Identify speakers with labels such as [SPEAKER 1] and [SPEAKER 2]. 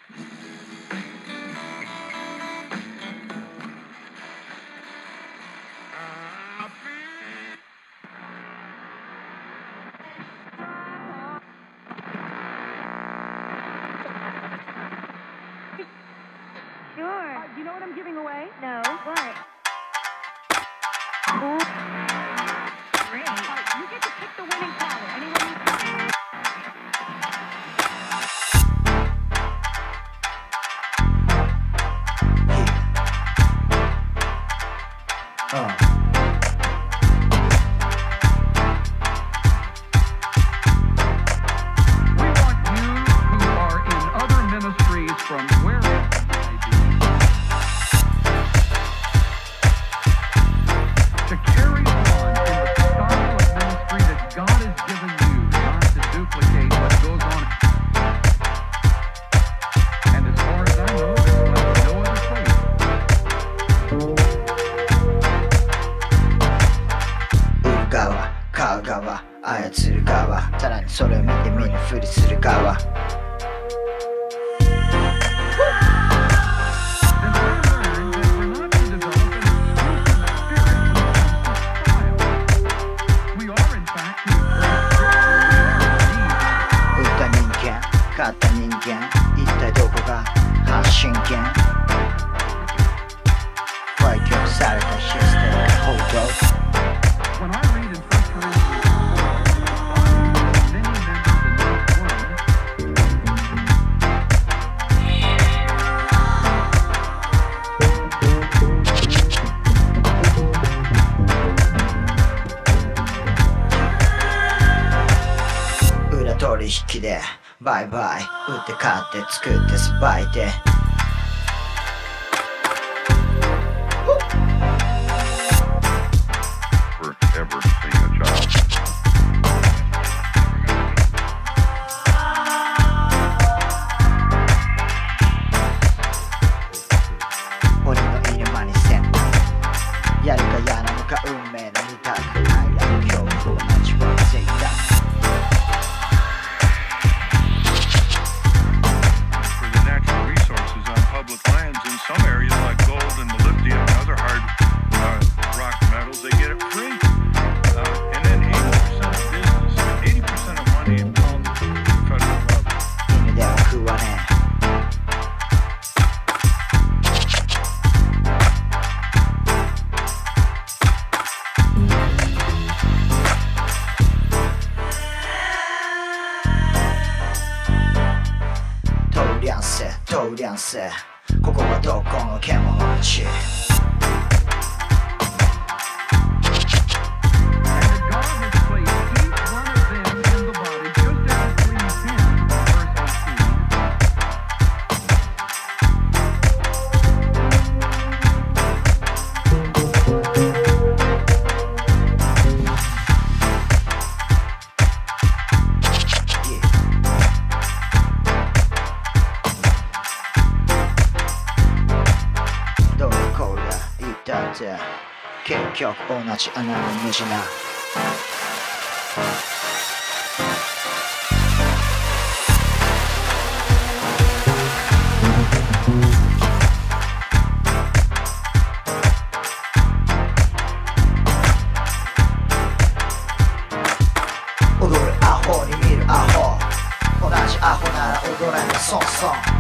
[SPEAKER 1] Sure.
[SPEAKER 2] You know what I'm giving away?
[SPEAKER 1] No. What? Cool. Great.
[SPEAKER 2] You get to pick the winning color. Anyone you We want you who are in other ministries from wherever they may be to carry on in the style of ministry that God has given you, not to duplicate what goes on. And as far as I know, it's like no other place.
[SPEAKER 3] 売る側、買う側、操る側、さらにそれを見て見ぬふりする側。買った人間、一体どこが発信源？歪曲されたシステムが報道。
[SPEAKER 2] When I read in 1 Corinthians 4, many members and not one.
[SPEAKER 3] 裏取引でバイバイ、売って買って作ってさばいて。
[SPEAKER 4] Ever seen a child.
[SPEAKER 3] 鬼のいる間にせん。やるかやらぬか運命の二択。愛らの恐怖を待ちわびていた。
[SPEAKER 4] For the natural resources on public lands in some areas like gold and molybdenum and other hard rock metals, they get it free. And then 80% of business, 80% of money involved at the federal level.
[SPEAKER 3] 犬では食わねえ。通りゃんせ、ここはどこの獣の地。結局同じ穴の無地な。踊るアホに見るアホ、同じアホなら踊れないソンソン。